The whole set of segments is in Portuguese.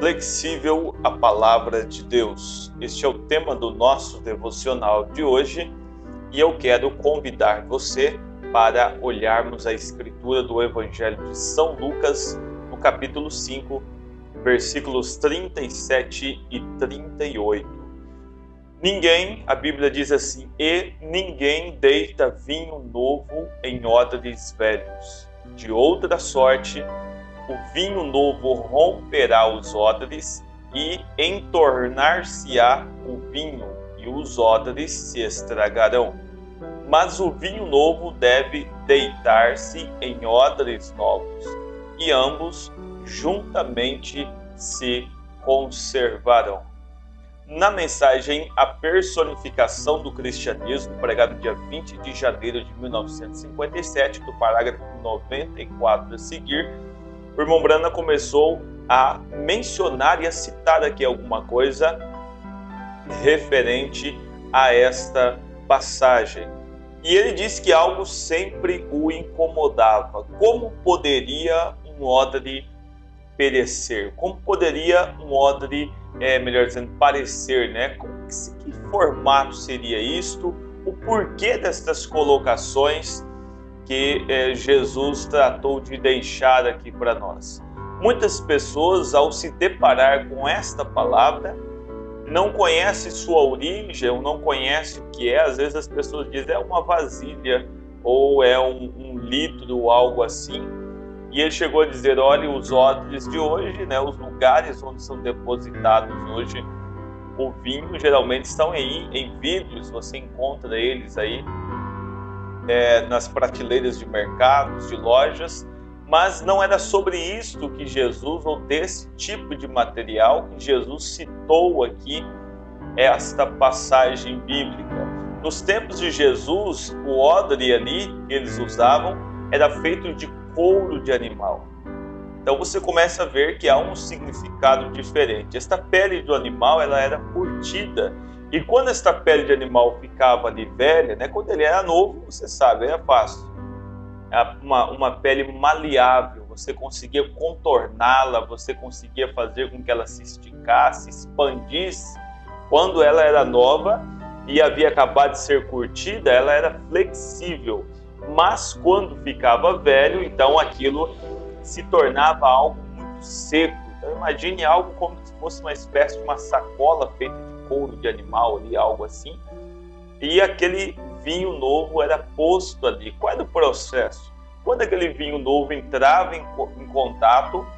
Flexível a palavra de Deus. Este é o tema do nosso devocional de hoje e eu quero convidar você para olharmos a escritura do Evangelho de São Lucas, no capítulo 5, versículos 37 e 38. A Bíblia diz assim: e ninguém deita vinho novo em odres velhos. De outra sorte, o vinho novo romperá os odres e entornar-se-á o vinho, e os odres se estragarão. Mas o vinho novo deve deitar-se em odres novos, e ambos juntamente se conservarão. Na mensagem A Personificação do Cristianismo, pregado dia 20 de janeiro de 1957, do parágrafo 94 a seguir, o irmão Brana começou a mencionar e a citar aqui alguma coisa referente a esta passagem. E ele disse que algo sempre o incomodava. Como poderia um odre perecer? Como poderia um odre, melhor dizendo, parecer, né? Que formato seria isto? O porquê destas colocações que Jesus tratou de deixar aqui para nós? Muitas pessoas, ao se deparar com esta palavra, não conhecem sua origem, ou não conhecem o que é. Às vezes as pessoas dizem é uma vasilha, ou é um litro, ou algo assim. E ele chegou a dizer: olha, os odres de hoje, né, os lugares onde são depositados hoje o vinho, geralmente estão aí em vidros. Você encontra eles aí nas prateleiras de mercados, de lojas. Mas não era sobre isto que Jesus, ou desse tipo de material que Jesus citou aqui esta passagem bíblica. Nos tempos de Jesus, o odre ali que eles usavam era feito de couro de animal. Então você começa a ver que há um significado diferente. Esta pele do animal, ela era curtida. E quando esta pele de animal ficava ali velha, né, quando ele era novo, você sabe, era fácil. Uma pele maleável, você conseguia contorná-la, você conseguia fazer com que ela se esticasse, expandisse. Quando ela era nova e havia acabado de ser curtida, ela era flexível. Mas quando ficava velho, então aquilo se tornava algo muito seco. Então imagine algo como se fosse uma espécie de uma sacola feita de couro de animal, ali, algo assim. E aquele vinho novo era posto ali. Qual era o processo? Quando aquele vinho novo entrava em contato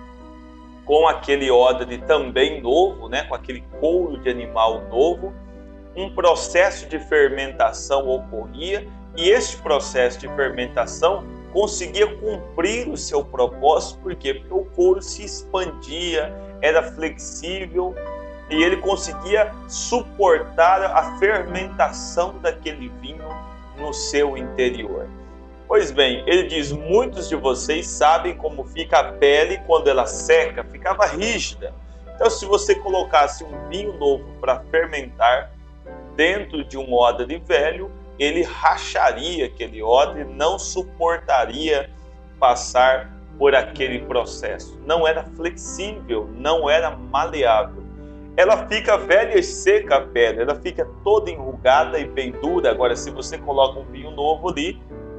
com aquele odre também novo, né, com aquele couro de animal novo, um processo de fermentação ocorria. E este processo de fermentação conseguia cumprir o seu propósito. Por quê? Porque o couro se expandia, era flexível e ele conseguia suportar a fermentação daquele vinho no seu interior. Pois bem, ele diz: muitos de vocês sabem como fica a pele quando ela seca, ficava rígida. Então, se você colocasse um vinho novo para fermentar dentro de um odre velho, ele racharia aquele odre, não suportaria passar por aquele processo. Não era flexível, não era maleável. Ela fica velha e seca a pele, ela fica toda enrugada e bem dura. Agora, se você coloca um vinho novo ali,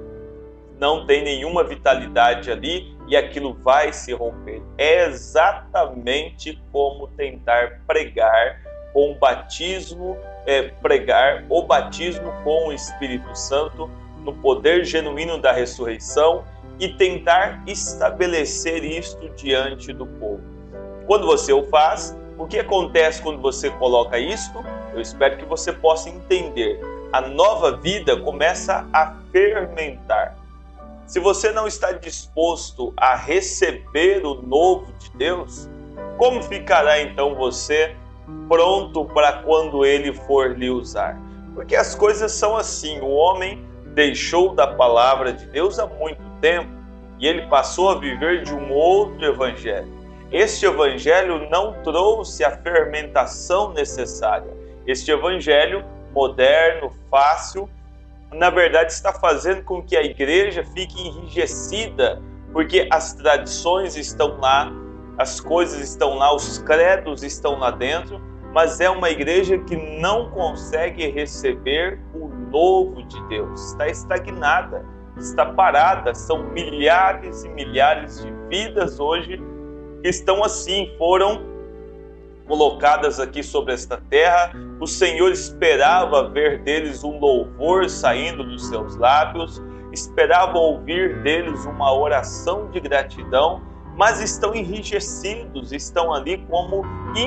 não tem nenhuma vitalidade ali e aquilo vai se romper. É exatamente como tentar pregar com o batismo, pregar o batismo com o Espírito Santo no poder genuíno da ressurreição e tentar estabelecer isto diante do povo. Quando você o faz, o que acontece quando você coloca isto? Eu espero que você possa entender. A nova vida começa a fermentar. Se você não está disposto a receber o novo de Deus, como ficará então você pronto para quando ele for lhe usar? Porque as coisas são assim. O homem deixou da palavra de Deus há muito tempo e ele passou a viver de um outro evangelho. Este evangelho não trouxe a fermentação necessária. Este evangelho moderno, fácil, na verdade está fazendo com que a igreja fique enrijecida, porque as tradições estão lá, as coisas estão lá, os credos estão lá dentro, mas é uma igreja que não consegue receber o novo de Deus. Está estagnada, está parada. São milhares e milhares de vidas hoje que estão assim, foram colocadas aqui sobre esta terra. O Senhor esperava ver deles um louvor saindo dos seus lábios, esperava ouvir deles uma oração de gratidão, mas estão enrijecidos, estão ali como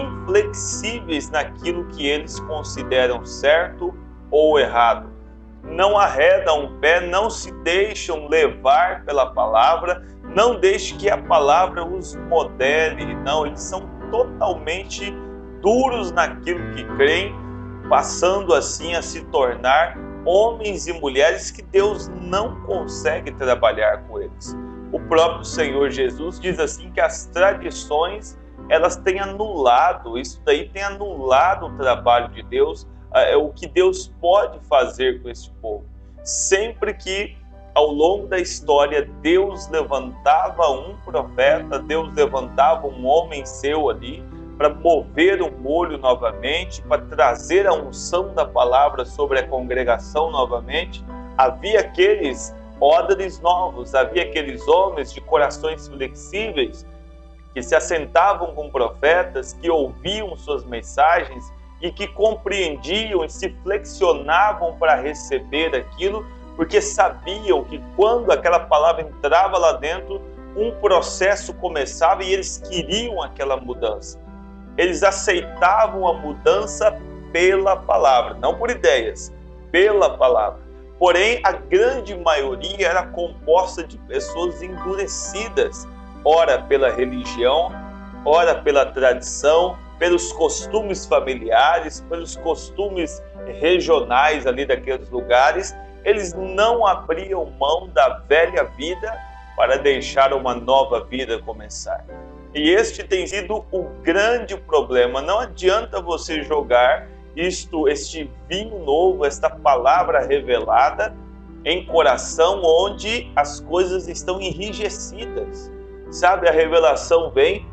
inflexíveis naquilo que eles consideram certo ou errado. Não arredam o pé, não se deixam levar pela palavra, não deixe que a palavra os modele, não, eles são totalmente duros naquilo que creem, passando assim a se tornar homens e mulheres que Deus não consegue trabalhar com eles. O próprio Senhor Jesus diz assim que as tradições, elas têm anulado, isso daí tem anulado o trabalho de Deus, o que Deus pode fazer com esse povo. Sempre que ao longo da história Deus levantava um profeta, Deus levantava um homem seu ali para mover o molho novamente, para trazer a unção da palavra sobre a congregação novamente, havia aqueles odres novos, havia aqueles homens de corações flexíveis que se assentavam com profetas, que ouviam suas mensagens e que compreendiam e se flexionavam para receber aquilo, porque sabiam que quando aquela palavra entrava lá dentro, um processo começava e eles queriam aquela mudança. Eles aceitavam a mudança pela palavra, não por ideias, pela palavra. Porém, a grande maioria era composta de pessoas endurecidas, ora pela religião, ora pela tradição, pelos costumes familiares, pelos costumes regionais ali daqueles lugares. Eles não abriam mão da velha vida para deixar uma nova vida começar. E este tem sido o grande problema. Não adianta você jogar este vinho novo, esta palavra revelada em coração onde as coisas estão enrijecidas. Sabe, a revelação vem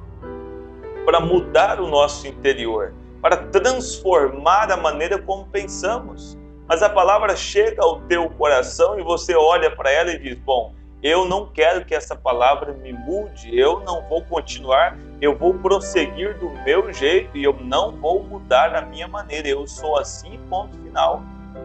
para mudar o nosso interior, para transformar a maneira como pensamos. Mas a palavra chega ao teu coração e você olha para ela e diz, bom, eu não quero que essa palavra me mude, eu não vou continuar, eu vou prosseguir do meu jeito e eu não vou mudar a minha maneira, eu sou assim, ponto final.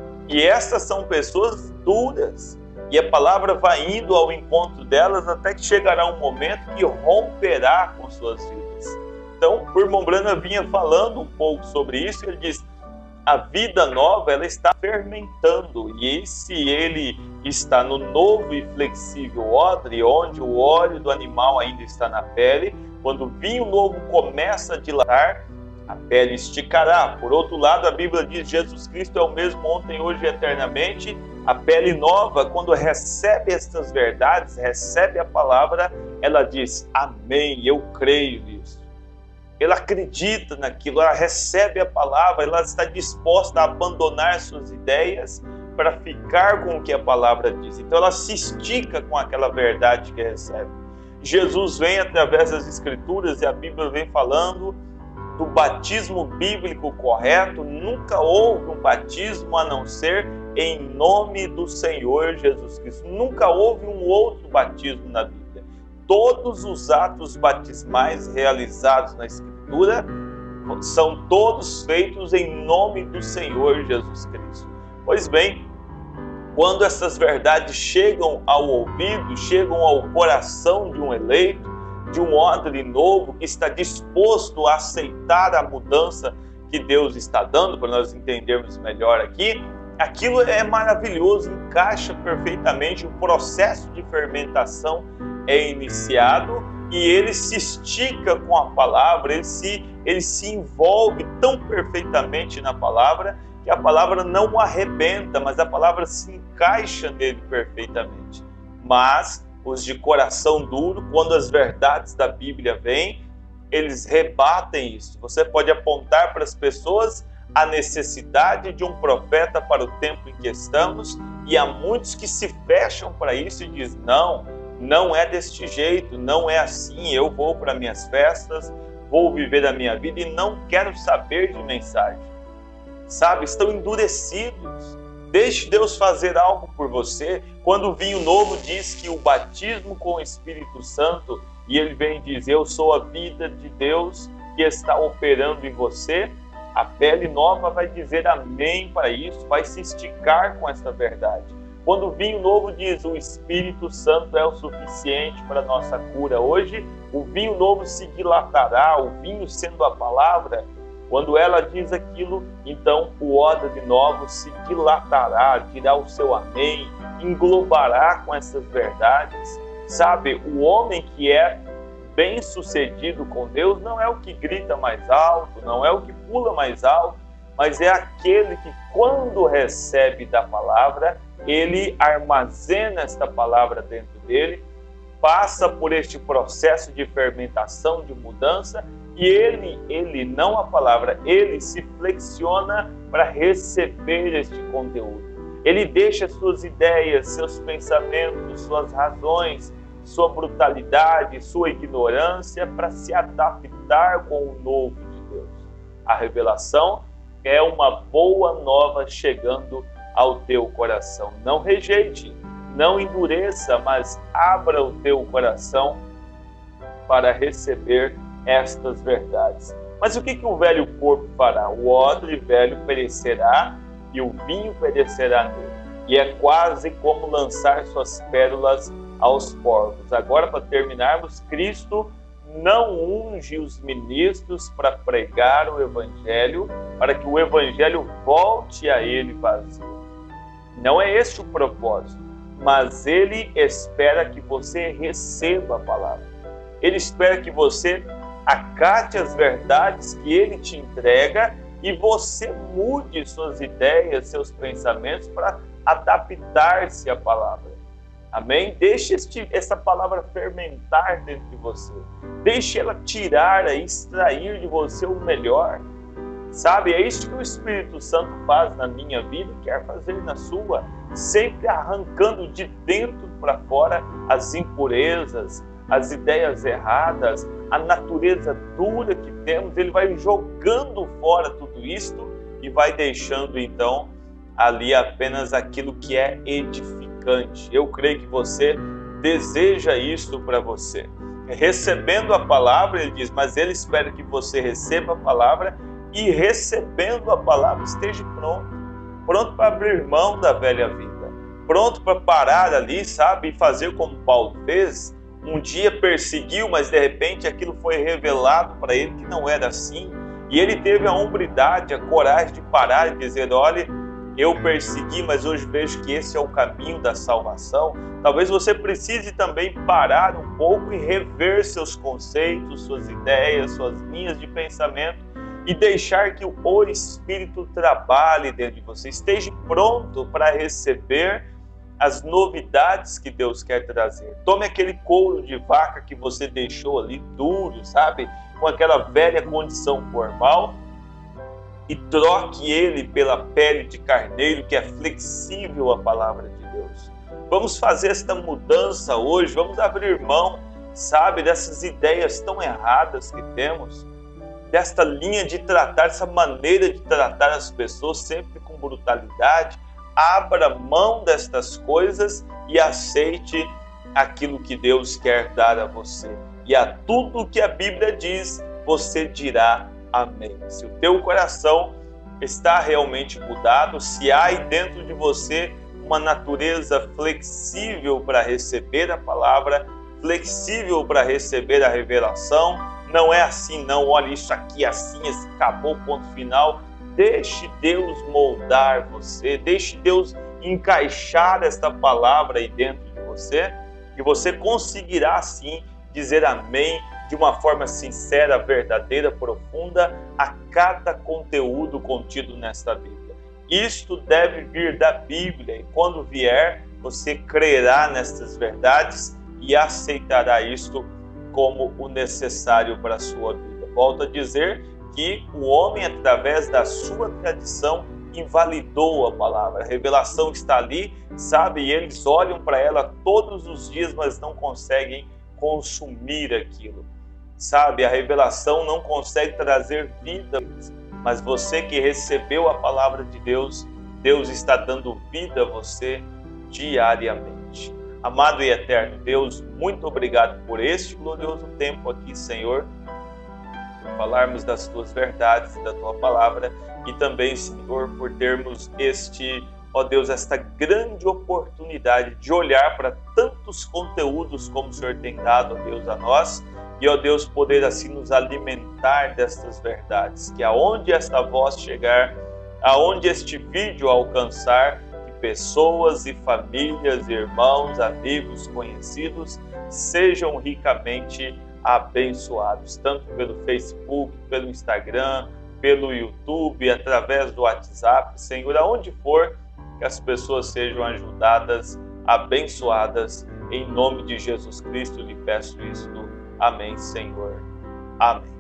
E essas são pessoas duras, e a palavra vai indo ao encontro delas até que chegará um momento que romperá com suas vidas. Então, o irmão Branham vinha falando um pouco sobre isso, ele diz, a vida nova, ela está fermentando, e se ele está no novo e flexível odre, onde o óleo do animal ainda está na pele, quando o vinho novo começa a dilatar, a pele esticará. Por outro lado, a Bíblia diz, Jesus Cristo é o mesmo ontem, hoje e eternamente. A pele nova, quando recebe estas verdades, recebe a palavra, ela diz, amém, eu creio nisso. Ela acredita naquilo, ela recebe a palavra, ela está disposta a abandonar suas ideias para ficar com o que a palavra diz. Então ela se estica com aquela verdade que recebe. Jesus vem através das Escrituras e a Bíblia vem falando do batismo bíblico correto. Nunca houve um batismo a não ser em nome do Senhor Jesus Cristo. Nunca houve um outro batismo na Bíblia. Todos os atos batismais realizados na Escritura são todos feitos em nome do Senhor Jesus Cristo. Pois bem, quando essas verdades chegam ao ouvido, chegam ao coração de um eleito, de um odre novo que está disposto a aceitar a mudança que Deus está dando, para nós entendermos melhor aqui, aquilo é maravilhoso, encaixa perfeitamente, o processo de fermentação é iniciado e ele se estica com a palavra, ele se envolve tão perfeitamente na palavra que a palavra não o arrebenta, mas a palavra se encaixa nele perfeitamente. Mas os de coração duro, quando as verdades da Bíblia vêm, eles rebatem isso. Você pode apontar para as pessoas a necessidade de um profeta para o tempo em que estamos, e há muitos que se fecham para isso e dizem, não, Não é deste jeito, não é assim. Eu vou para minhas festas, vou viver a minha vida e não quero saber de mensagem. Sabe, estão endurecidos. Deixe Deus fazer algo por você. Quando o vinho novo diz que o batismo com o Espírito Santo, e ele vem dizer, eu sou a vida de Deus que está operando em você, a pele nova vai dizer amém para isso, vai se esticar com essa verdade. Quando o vinho novo diz o Espírito Santo é o suficiente para a nossa cura hoje, o vinho novo se dilatará, o vinho sendo a palavra. Quando ela diz aquilo, então o odre de novo se dilatará, dirá o seu amém, englobará com essas verdades. Sabe, o homem que é bem-sucedido com Deus não é o que grita mais alto, não é o que pula mais alto, mas é aquele que, quando recebe da palavra, ele armazena esta palavra dentro dele, passa por este processo de fermentação, de mudança, e ele, não a palavra, ele se flexiona para receber este conteúdo. Ele deixa suas ideias, seus pensamentos, suas razões, sua brutalidade, sua ignorância para se adaptar com o novo de Deus. A revelação é uma boa nova chegando ao teu coração. Não rejeite, não endureça, mas abra o teu coração para receber estas verdades. Mas o que o velho corpo fará? O odre velho perecerá e o vinho perecerá nele. E é quase como lançar suas pérolas aos porcos. Agora, para terminarmos, Cristo não unge os ministros para pregar o Evangelho, para que o Evangelho volte a ele vazio. Não é esse o propósito, mas ele espera que você receba a palavra. Ele espera que você acate as verdades que ele te entrega e você mude suas ideias, seus pensamentos para adaptar-se à palavra. Amém? Deixe essa palavra fermentar dentro de você. Deixe ela tirar, extrair de você o melhor. Sabe, é isso que o Espírito Santo faz na minha vida e quer fazer na sua. Sempre arrancando de dentro para fora as impurezas, as ideias erradas, a natureza dura que temos. Ele vai jogando fora tudo isto e vai deixando então ali apenas aquilo que é edificante. Eu creio que você deseja isso para você. Recebendo a palavra, ele diz, mas ele espera que você receba a palavra e recebendo a palavra esteja pronto para abrir mão da velha vida, pronto para parar ali, sabe, e fazer como Paulo fez. Um dia perseguiu, mas de repente aquilo foi revelado para ele que não era assim, e ele teve a hombridade, a coragem de parar e dizer, olha, eu persegui, mas hoje vejo que esse é o caminho da salvação. Talvez você precise também parar um pouco e rever seus conceitos, suas ideias, suas linhas de pensamento e deixar que o Espírito trabalhe dentro de você. Esteja pronto para receber as novidades que Deus quer trazer. Tome aquele couro de vaca que você deixou ali duro, sabe? Com aquela velha condição formal e troque ele pela pele de carneiro que é flexível à palavra de Deus. Vamos fazer esta mudança hoje, vamos abrir mão, sabe, dessas ideias tão erradas que temos, desta linha de tratar, essa maneira de tratar as pessoas sempre com brutalidade. Abra mão destas coisas e aceite aquilo que Deus quer dar a você. E a tudo que a Bíblia diz, você dirá amém. Se o teu coração está realmente mudado, se há aí dentro de você uma natureza flexível para receber a palavra, flexível para receber a revelação, não é assim não, olha isso aqui assim, acabou, ponto final. Deixe Deus moldar você, deixe Deus encaixar esta palavra aí dentro de você, e você conseguirá sim dizer amém de uma forma sincera, verdadeira, profunda a cada conteúdo contido nesta Bíblia. Isto deve vir da Bíblia e quando vier, você crerá nestas verdades e aceitará isto como o necessário para a sua vida. Volto a dizer que o homem, através da sua tradição, invalidou a palavra. A revelação está ali, sabe? E eles olham para ela todos os dias, mas não conseguem consumir aquilo. Sabe? A revelação não consegue trazer vida, mas você que recebeu a palavra de Deus, Deus está dando vida a você diariamente. Amado e eterno Deus, muito obrigado por este glorioso tempo aqui, Senhor, por falarmos das tuas verdades, da tua palavra, e também, Senhor, por termos ó Deus, esta grande oportunidade de olhar para tantos conteúdos como o Senhor tem dado, ó Deus, a nós, e, ó Deus, poder assim nos alimentar destas verdades, que aonde esta voz chegar, aonde este vídeo alcançar, que pessoas e famílias, irmãos, amigos, conhecidos, sejam ricamente abençoados, tanto pelo Facebook, pelo Instagram, pelo YouTube, através do WhatsApp, Senhor, aonde for, que as pessoas sejam ajudadas, abençoadas, em nome de Jesus Cristo, lhe peço isto. Amém, Senhor. Amém.